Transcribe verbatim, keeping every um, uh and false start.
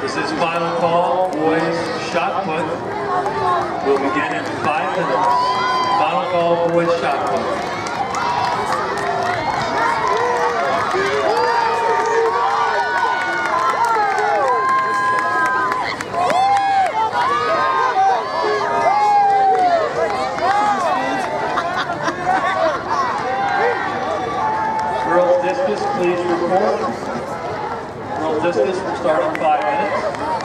This is final call, boys shot put. Will begin in five minutes. Final call, boys shot put. Girls discus, please report. Girls discus will start in five minutes.